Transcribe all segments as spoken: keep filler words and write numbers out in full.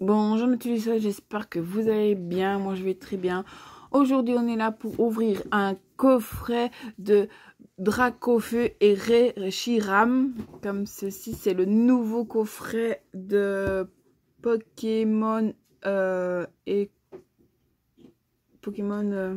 Bonjour Nutulissa, j'espère que vous allez bien. Moi je vais très bien. Aujourd'hui on est là pour ouvrir un coffret de Dracofeu et Reshiram. Comme ceci, c'est le nouveau coffret de Pokémon euh, et Pokémon. Euh...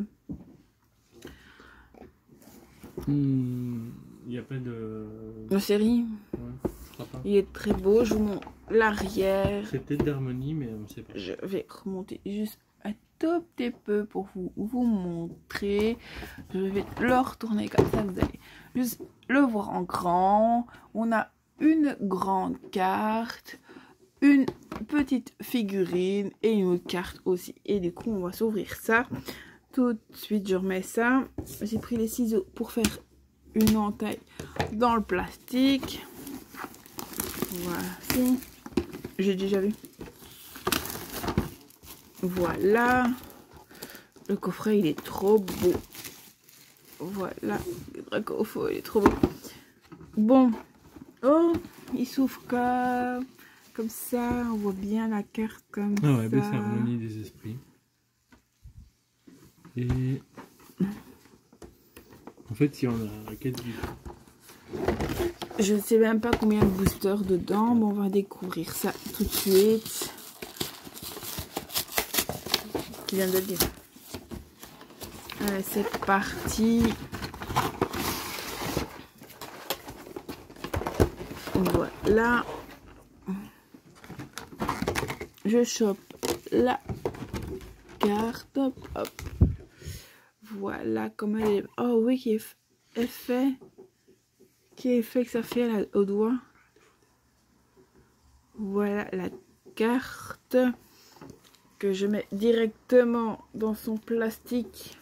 Hmm, il n'y a pas de... La série. Ouais, je crois pas. Il est très beau. Je vous montre l'arrière. C'est peut-être d'harmonie, mais on ne sait pas. Je vais remonter juste un tout petit peu pour vous, vous montrer. Je vais le retourner comme ça, vous allez juste le voir en grand. On a une grande carte, une petite figurine et une autre carte aussi. Et du coup, on va s'ouvrir ça. Tout de suite, je remets ça. J'ai pris les ciseaux pour faire une entaille dans le plastique. Voici. J'ai déjà vu. Voilà. Le coffret, il est trop beau. Voilà. Le Dracofeu, il est trop beau. Bon. Oh, il s'ouvre comme, comme ça. On voit bien la carte comme ah ouais, ça. ben c'est harmonie des esprits. Et... en fait, il y en a quatre du Je ne sais même pas combien de boosters dedans. Bon, on va découvrir ça tout de suite. Je viens de le dire. Allez, c'est parti. Voilà. Je chope la carte. Hop, hop. Voilà comme elle est. Oh oui, qui est fait. Qui est fait que ça fait là, au doigt. Voilà la carte que je mets directement dans son plastique.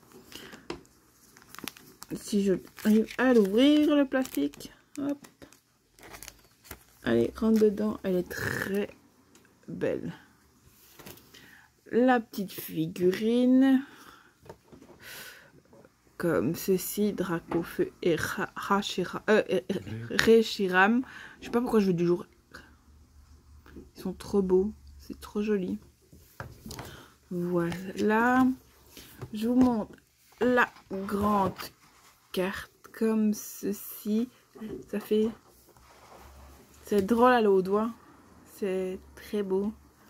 Si je arrive à l'ouvrir, le plastique, hop, allez, rentre dedans. Elle est très belle. La petite figurine, comme ceci, Dracofeu et Reshiram. Euh, Reshiram. Je sais pas pourquoi je veux du jour. Ils sont trop beaux, c'est trop joli. Voilà. Je vous montre la grande carte comme ceci. Ça fait... c'est drôle à l'eau au doigt. C'est très beau.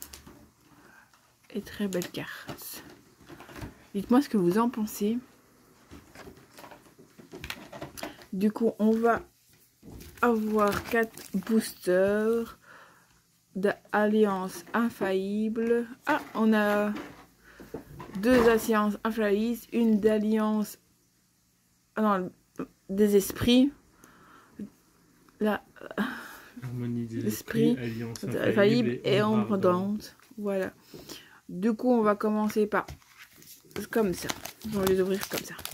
Et très belle carte. Dites-moi ce que vous en pensez. Du coup, on va avoir quatre boosters d'Alliance Infaillible. Ah, on a deux Alliances Infaillibles, une d'Alliance ah non, des esprits. La harmonie des esprits, esprits, alliance infaillible infaillible et et ombre ombre ardente. Voilà. Du coup, on va commencer par comme ça. On va les ouvrir comme ça.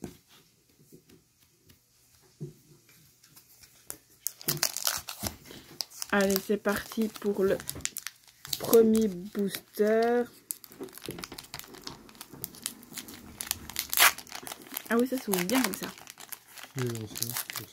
Allez, c'est parti pour le premier booster. Ah oui, ça s'ouvre bien comme ça. Oui, bon, ça, ça.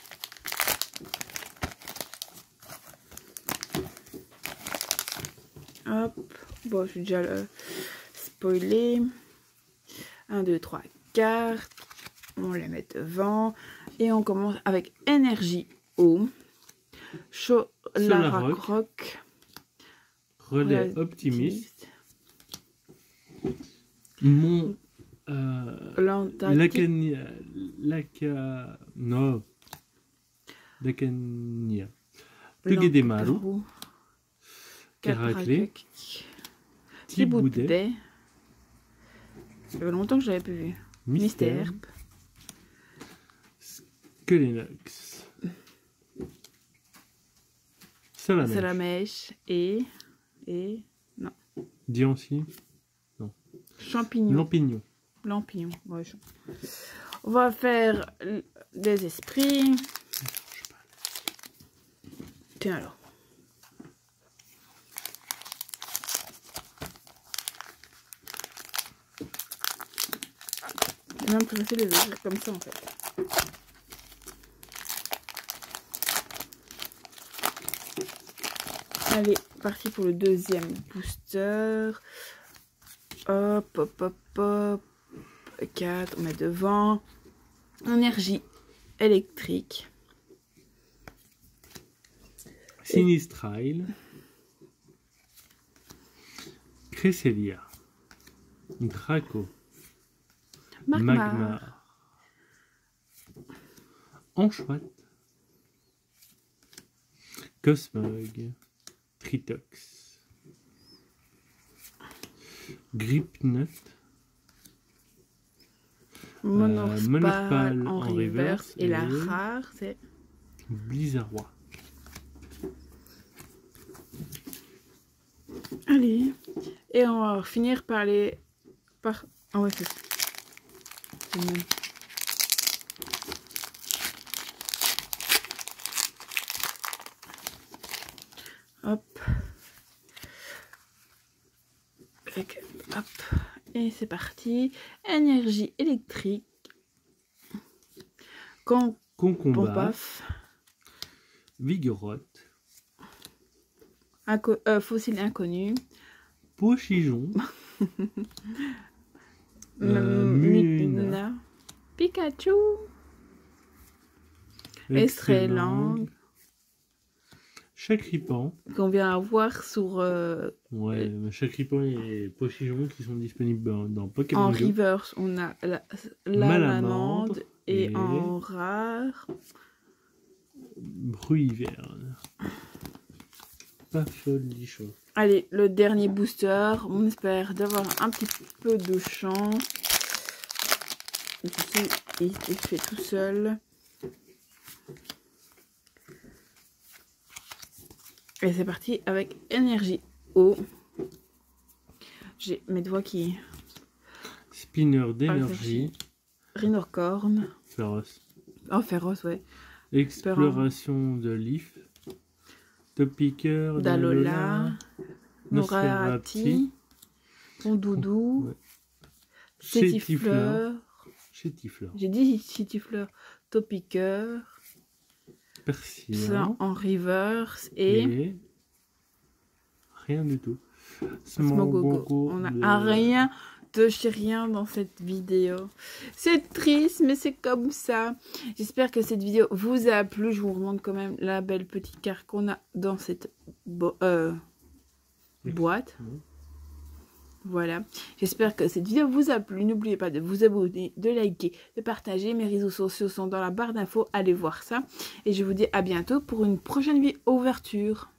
Hop. Bon, je vais déjà le spoiler. un, deux, trois cartes. On les met devant. Et on commence avec Énergie Eau. Solara Croc. Relais Relais optimiste. Mon... Euh, Lacania... Laca... Non. Lacania. Togedemaru. Caraclé. Tiboudet. Ça fait longtemps que je l'avais plus vu. Mystère. Skelenox. Salamèche. Salamèche. Et... Et... Non. Diancie. Non. Champignon. Lampignon. Lampignon. Ouais, je... On va faire des esprits. Tiens alors. C'est même plus facile de les ouvrir comme ça en fait. Allez, parti pour le deuxième booster. Hop, hop, hop, hop. quatre, on met devant. Énergie électrique. Sinistral. Cresselia. Draco. Magmar. Magmar. Anchouette. Cosmog. Tritox. Gripnut. Monorspal, euh, Monorspal en, en reverse. reverse. Et, Et la rare, c'est Blizzardois. Allez. Et on va finir par les... Par... Ah ouais, c'est ça. C'est le même. Hop. Avec- Hop. Et c'est parti. Énergie électrique. Con... Concombat. Pompaf. Vigorotte. Inco... Euh, fossile inconnu. Pochijon. Euh, Muna. Pikachu. Estrelang. Chacripan. Qu'on vient avoir sur... euh, Ouais, Chacripan et Pochijon qui sont disponibles dans, dans Pokémon en Go. reverse, on a la, la Malamande lamande et, et- en rare. Bruiverne. Pas folichon. Allez, le dernier booster. On espère d'avoir un petit peu de chance. Je sais, il il fait tout seul. Et c'est parti avec énergie eau. J'ai mes doigts qui... Spinner d'énergie. Rhinocorn. Féroce. Oh, féroce, ouais. Exploration de l'If. Topiqueur Dalola. Norarati. Rondoudou. Ouais. Chétifleur. Chétifleur. J'ai dit Chétifleur. Topiqueur. Ça Persillon. en reverse. Et... Et... Rien du tout. Smogogo. On a de- rien de chez rien dans cette vidéo. C'est triste, mais c'est comme ça. J'espère que cette vidéo vous a plu. Je vous remontre quand même la belle petite carte qu'on a dans cette bo euh, boîte. Oui. Voilà. J'espère que cette vidéo vous a plu. N'oubliez pas de vous abonner, de liker, de partager. Mes réseaux sociaux sont dans la barre d'infos. Allez voir ça. Et je vous dis à bientôt pour une prochaine vidéo ouverture.